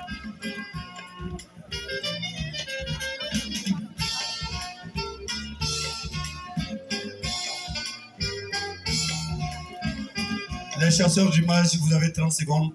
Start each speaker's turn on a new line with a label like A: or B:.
A: Les chasseurs d'images, si vous avez 30 secondes.